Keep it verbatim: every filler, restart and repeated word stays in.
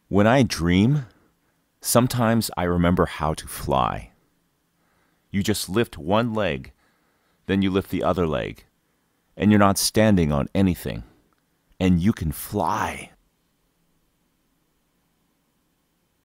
When I dream, sometimes I remember how to fly. You just lift one leg, then you lift the other leg, and you're not standing on anything, and you can fly.